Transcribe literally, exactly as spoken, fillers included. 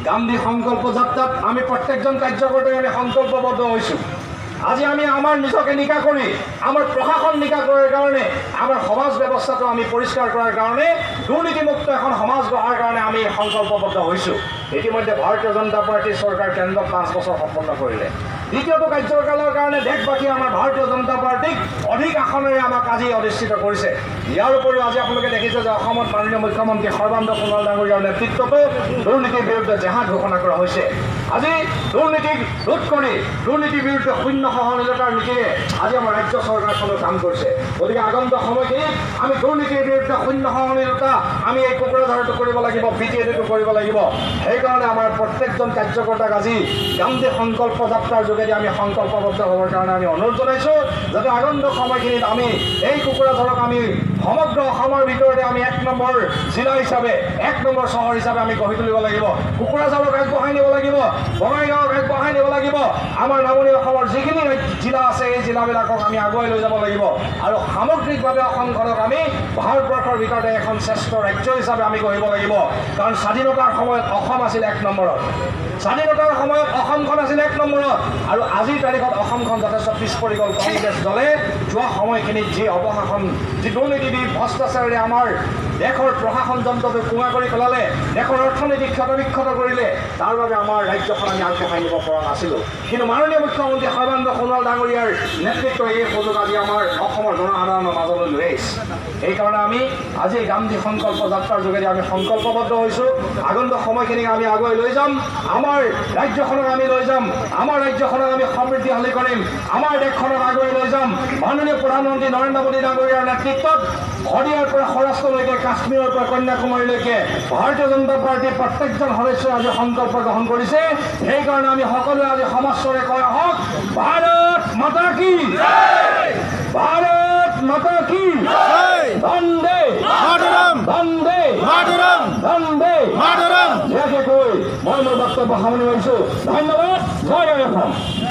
গান্ধী সংকল্প যাত্ৰাত আমি প্ৰত্যেকজন কাৰ্যকৰ্তাই আমি সংকল্পবদ্ধ হৈছোঁ। আজি আমি আমাৰ নিজকে নিকা কৰি আমাৰ প্ৰশাসন নিকা কৰাৰ কাৰণে আমাৰ সমাজ ব্যৱস্থাটো আমি পৰিষ্কাৰ কৰাৰ কাৰণে দুৰ্নীতিমুক্ত এখন সমাজ গঢ়াৰ কাৰণে আমি সংকল্পবদ্ধ হৈছোঁ। ইতিমধ্যে ভাৰতীয় জনতা পাৰ্টীৰ চৰকাৰ কেন্দ্ৰত পাঁচ বছৰ সম্পন্ন কৰিলে। দ্বিতীয়টো কাৰ্যকালৰ কাৰণে দেশবাসী আমাৰ ভাৰতীয় জনতা পাৰ্টীক অধিক আসনেৰে আমাক আজি অধিষ্ঠিত কৰিছে। ইয়াৰ উপৰিও আজি আপোনালোকে দেখিছে যে অসমত মাননীয় মুখ্যমন্ত্ৰী সৰ্বানন্দ সোণোৱাল ডাঙৰীয়াৰ নেতৃত্বতো দুৰ্নীতিৰ বিৰুদ্ধে জেহাদ ঘোষণা কৰা হৈছে। আজি দুৰ্নীতিক ৰোধ কৰি দুৰ্নীতিৰ বিৰুদ্ধে শূন্য সহনশীলতাৰ নীতিৰে আজি আমাৰ ৰাজ্য চৰকাৰখনেও কাম কৰিছে। গতিকে আগন্তুক সময়খিনিত আমি দুৰ্নীতিৰ বিৰুদ্ধে শূন্য সহনশীলতা আমি এই কোকৰাঝাৰটো কৰিব লাগিব, বি টি এটো কৰিব লাগিব। সেইকাৰণে আমাৰ প্ৰত্যেকজন কাৰ্যকৰ্তাক আজি গান্ধী সংকল্প যাত্ৰাৰ যোগেদি আমি সংকল্পবদ্ধ হ'বৰ কাৰণে আমি অনুৰোধ জনাইছোঁ, যাতে আগন্তুক সময়খিনিত আমি এই কোকৰাঝাৰক আমি সমগ্ৰ অসমৰ ভিতৰতে আমি এক নম্বৰ জিলা হিচাপে এক নম্বৰ চহৰ হিচাপে আমি গঢ়ি তুলিব লাগিব। কোকৰাঝাৰক আগবঢ়াই নিব লাগিব, বঙাইগাঁৱক আগবঢ়াই নিব লাগিব। আমাৰ নামনি অসমৰ যিখিনি জিলা আছে এই জিলাবিলাকক আমি আগুৱাই লৈ যাব লাগিব আৰু সামগ্ৰিকভাৱে অসমখনক আমি ভাৰতবৰ্ষৰ ভিতৰতে এখন শ্ৰেষ্ঠ ৰাজ্য হিচাপে আমি গঢ়িব লাগিব। কাৰণ স্বাধীনতাৰ সময়ত অসম আছিল এক নম্বৰত, স্বাধীনতাৰ সময়ত অসমখন আছিল এক নম্বৰত, আৰু আজিৰ তাৰিখত অসমখন যথেষ্ট পিছ পৰি গ'ল। কংগ্ৰেছ দলে যোৱা সময়খিনিত যি অপশাসন, যি দুৰ্নীতি দি ভ্ৰষ্টাচাৰেৰে আমাৰ দেশৰ প্ৰশাসন যন্ত্ৰটো কোঙা কৰি পেলালে, দেশৰ অৰ্থনীতি ক্ষতবিক্ষত কৰিলে, তাৰ বাবে আমাৰ ৰাজ্যখন আমি আগবঢ়াই নিব পৰা নাছিলোঁ। কিন্তু মাননীয় মুখ্যমন্ত্ৰী সৰ্বানন্দ সোণোৱাল ডাঙৰীয়াৰ নেতৃত্বই এই সুযোগ আজি আমাৰ অসমৰ জনসাধাৰণৰ মাজলৈ লৈ আহিছে। সেইকাৰণে আমি আজি গান্ধী সংকল্প যাত্ৰাৰ যোগেদি আমি সংকল্পবদ্ধ হৈছোঁ। আগন্তুক সময়খিনিক আমি আগুৱাই লৈ যাম, আমাৰ ৰাজ্যখনক আমি লৈ যাম, আমাৰ ৰাজ্যখনক আমি সমৃদ্ধিশালী কৰিম, আমাৰ দেশখনক আগুৱাই লৈ যাম। মাননীয় প্ৰধানমন্ত্ৰী নৰেন্দ্ৰ মোদী ডাঙৰীয়াৰ নেতৃত্বত শদিয়াৰ পৰা সৌৰাষ্ট্ৰলৈকে, কাশ্মীৰৰ পৰা কন্যাকুমাৰীলৈকে ভাৰতীয় জনতা পাৰ্টীৰ প্ৰত্যেকজন সদস্যই আজি সংকল্প গ্ৰহণ কৰিছে। সেইকাৰণে আমি সকলোৱে আজি সমাজৰে কৈ আহক, ভাৰত মাতা কি, ভাৰত মাতা কি, বন্দে মাতৰম, বন্দে মাতৰম, বন্দে মাতৰম। ইয়াকে কৈ মই মোৰ বক্তব্য সামৰণি মাৰিছোঁ। ধন্যবাদ। জয় জয় অসম।